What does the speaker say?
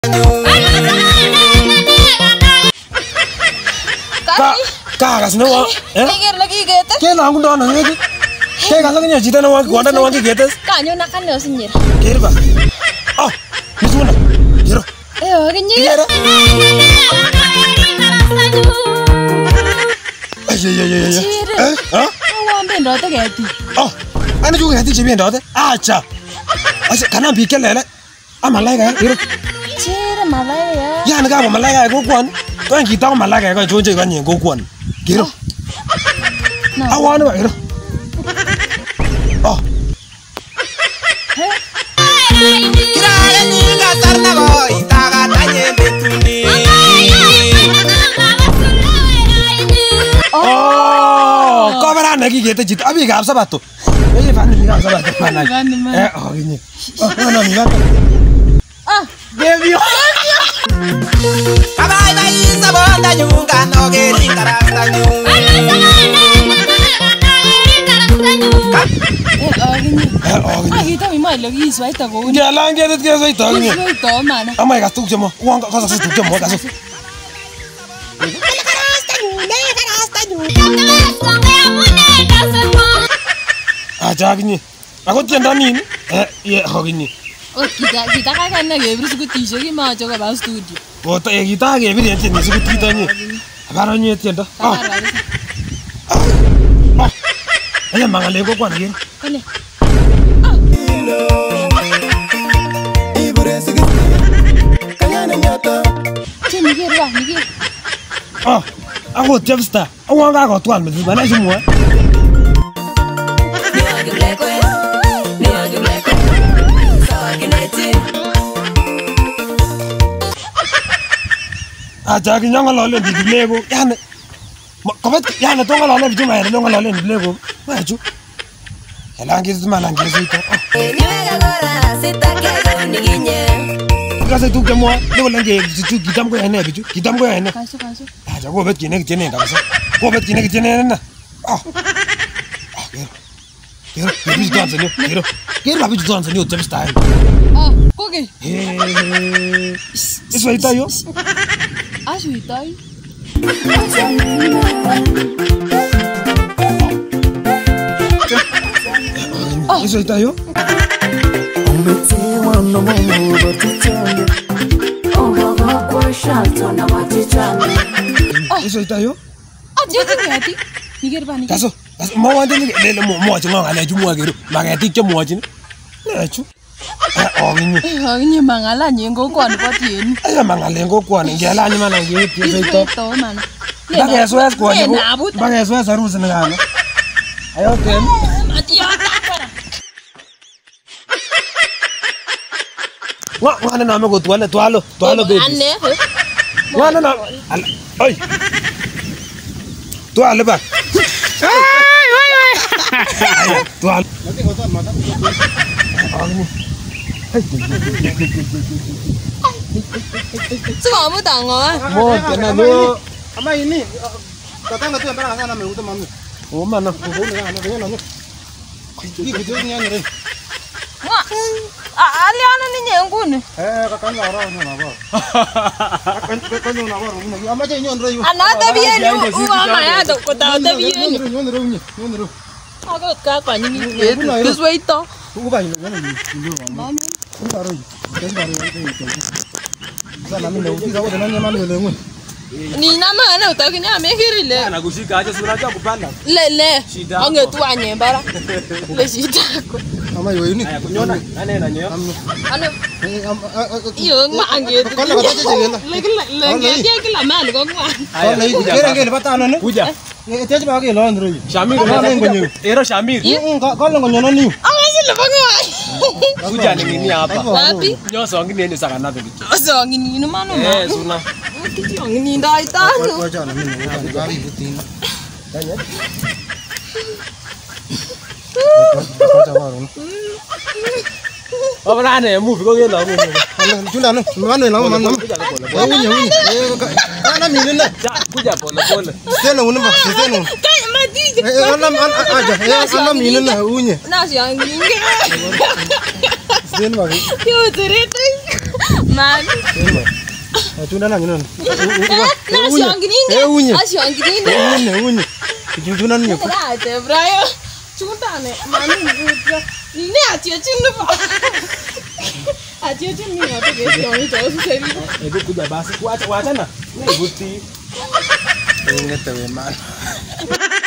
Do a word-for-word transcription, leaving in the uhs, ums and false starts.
Kagas no wa. Eh? Kikir lagi gitu. Kena aku dah nangis. Kayak kalau ni cerita nawa, gua dah nawa gitu. Kanyo nak kan senyir. Kira ba. Ah, itu mana? Kira. Eh, kanyo. Kira. Ayo ayo ayo ayo. Eh? Ah? Awak ambil rata gati. Oh, ane juga gati cipin rata. Acha. Acha, karena bikin lele. Ah malai kan? Kira. Cira malai ya. Ya, nak apa malai kan? Gua kuan. Kau yang kita malai kan? Kau cuci kan yang gua kuan. Kira. Awan apa kira? Oh. Kira ni gasar na boy, taga tanya betuni. Oh, kau berani lagi gitu jitu. Abi gak apa tu? Ini mana ni gak apa tu mana? Eh, oh ini. Oh, mana ni mana? Ah, Devi. Kabai bai sabon da nyunga no geri karasta nyung. Eh, oh ini. ah kita memang lagi suai tak kau. Jalan kita kita suai tahu ni. Suai tak mana? Amai kat tu cuma. Uang kau kasih tu cuma kasih. Ah, jangan ni. Aku tiada ni. Eh, ya, oh ini. Oh kita kita kan kan lagi terus aku tisu ni mah coba bawa studio. Oh, tak ya kita lagi beri ni ni sebut kita ni. Baru ni tiada. Ah. Ah. Ayah mangal lego kuan lagi. Kene. Cini kira ni kira. Ah, aku tiap sta. Uang aku tuan mesti mana semua. Aja kita ngalor di lego. Ya ne. Kapat ya ne tu ngalor di cuma ya ne ngalor di lego. Maju. Elang kita mana lagi itu. Kasi tu kemua, dia orang ke tu kita mungkin hanya begitu, kita mungkin hanya. Kasu kasu. Aja gua bet kini kini dah kasi. Gua bet kini kini na. Ah. Ah, kira. Kira, kira tuan seni, kira. Kira lah tuan seni ucap style. Ah, kau ke? Hei, itu itu yo. Ah, suitai. Itu itu yo. Itu itu yo. Ah, jadi ni hati. Nikir pani. Kaso, kaso mau ada ni lele mau mau cuma ada cuma gitu. Magati cuma mau cina. Lecu. Eh, oh ini. Eh, ini mangalan yang kau kuan patin. Ayah mangalan kau kuan. Jalan ni mana gitu. Itu itu. Itu mana? Bagai suas kuan. Bagai suas harus negara. Ayo tem. Mati otak para. Wah, mana nama kau tuan? Tuan lo, tuan lo baby. Aneh. Mana nama? Oi. Tuan lo bak. Ay, ay, ay. Tuan. Nanti kau tuan mata. Oh ini. Hei. Semua mu tangga. Mau kena lo. Ama ini. Datang tu yang pernah sana mengutuk mami. Oh mana? Oh, ni kan, ni kan. Ini video ni yang ni. Wah. Ah, aliana ni yang kun. Eh, kakak nak orang ni apa? Kakak kakak ni nak orang ni. Ama je nyon rayu. Anak tapi ni, uang mana tu? Kau tahu tapi ni. Nyon rayu ni, nyon rayu. Aku kakak ni ni. Terus itu. Tu ubah ni, ni ni. Mami. Ni baru. Ni baru ni. Sana mimi ndio ukiza wote nani mami leo ngwe. Ni nama ana utakinya amekiri le. Ana kushika aje sura yako kupanda. Le le. Ange tu anyembara. Le shida ko. Ama yo ini. Kunyona. Nani na nyo? Ano? Eh, Iyo ma ange. Kala kata je gela. Le le le dia kila mal ko ngwa. Kala hii kera ngele patano ne. Kuja. Eh, tiaje ba ke lo ndro. Shamir. Kala Ero Shamir. Mm, kala ngonyono ni. Angasi le bangwa. Kuja ni nini hapa? Wapi? Nyoso ngini ni saka nabe kitu. Oso ngini ni mano ma. Eh, suna. Kiti ngini dai tano. Wacha na mimi ngani gari butin. Tanya. Wacha waro. Oh, mana ni? Move kau gila move. Junda no. Mano la mano. Eh, unya unya. Eh, ana milin na. Kuja bola bola. Seno una ba, seno. Kai mati. Eh, ana aja. Eh, ana milin na unya. Nasi yang ngini. Seno ba. Yo cerita. Man. Tunda nani nani? Na siongirinde. Eh unye. Asiongirinde. Unye unye. Tunda nani? Ate brayo. Tunda ne manu buta. Ne atio chinu pa. Atio chinu ni ate ke sioni to seri. Ego kuja basi kuacha wacha na. Ni buti. Ngete we man.